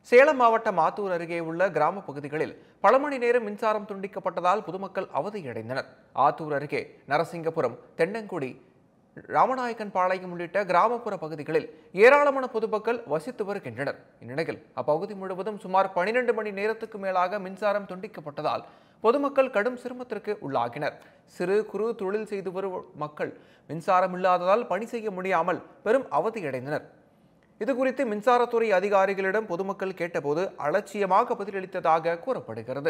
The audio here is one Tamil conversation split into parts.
சேலம் மாவட்டம் ஆத்தூர் அருகே உள்ள கிராம பகுதிகளில் பல மணி நேரம் மின்சாரம் துண்டிக்கப்பட்டதால் பொதுமக்கள் அவதியடைந்தனர். ஆத்தூர் அருகே நரசிங்கபுரம், தென்னங்குடி, ராமநாயக்கன் பாளையம் உள்ளிட்ட கிராமப்புற பகுதிகளில் ஏராளமான பொதுமக்கள் வசித்து வருகின்றனர். இந்நிலையில் அப்பகுதி முழுவதும் சுமார் 12 மணி நேரத்துக்கு மேலாக மின்சாரம் துண்டிக்கப்பட்டதால் பொதுமக்கள் கடும் சிரமத்திற்கு உள்ளாகினர். சிறு குறு தொழில் செய்து வரும் மக்கள் மின்சாரம் இல்லாததால் பணி செய்ய முடியாமல் பெரும் அவதியடைந்தனர். இதுகுறித்து மின்சாரத்துறை அதிகாரிகளிடம் பொதுமக்கள் கேட்டபோது அலட்சியமாக பதிலளித்ததாக கூறப்படுகிறது.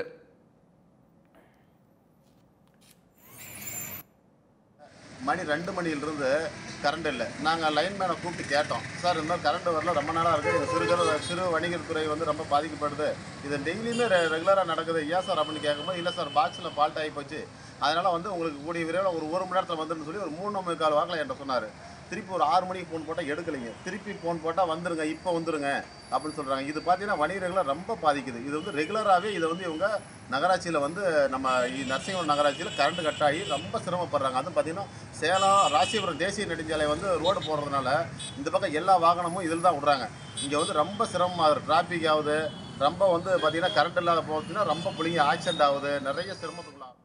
மணி 2 மணியிலிருந்து கரண்ட் இல்லை. நாங்கள் லைன்மேனை கூப்பிட்டு கேட்டோம், சார் இந்த மாதிரி கரண்ட் வரல, ரொம்ப நாளாக இருக்குது, இது சிறு வணிகர் துறை வந்து ரொம்ப பாதிக்கப்படுது, இது டெய்லியுமே ரெகுலராக நடக்குது, ஏன் சார் அப்படின்னு கேட்கும்போது, இல்லை சார் பாக்ஸில் ஃபால்ட் ஆகி போச்சு, அதனால் வந்து உங்களுக்கு கூடிய விரைவில் ஒரு மணி நேரத்தில் வந்துன்னு சொல்லி ஒரு 3:45 வாக்கில் என்கிட்ட சொன்னார். திருப்பி ஒரு 6 மணிக்கு ஃபோன் போட்டால் எடுக்கலைங்க, திருப்பி ஃபோன் போட்டால் வந்துருங்க, இப்போ வந்துருங்க அப்படின்னு சொல்கிறாங்க. இது பார்த்தீங்கன்னா வணிகர்களை ரொம்ப பாதிக்குது. இது வந்து ரெகுலராகவே இதை வந்து இவங்க நகராட்சியில் வந்து நம்ம நரசிங்கபுரம் நகராட்சியில் கரண்ட் கட் ஆகி ரொம்ப சிரமப்படுறாங்க. அதுவும் பார்த்திங்கன்னா சேலம் ராசிபுரம் தேசிய நெடுஞ்சாலை வந்து ரோடு போடுறதுனால இந்த பக்கம் எல்லா வாகனமும் இதில் தான் விட்றாங்க. இங்கே வந்து ரொம்ப சிரமமாகுது, டிராஃபிக் ஆகுது, ரொம்ப வந்து பார்த்திங்கன்னா கரண்ட் இல்லாத போச்சுன்னா ரொம்ப பிள்ளைங்க ஆக்சிடென்ட் ஆகுது, நிறைய சிரமத்துக்குள்ளாகும்.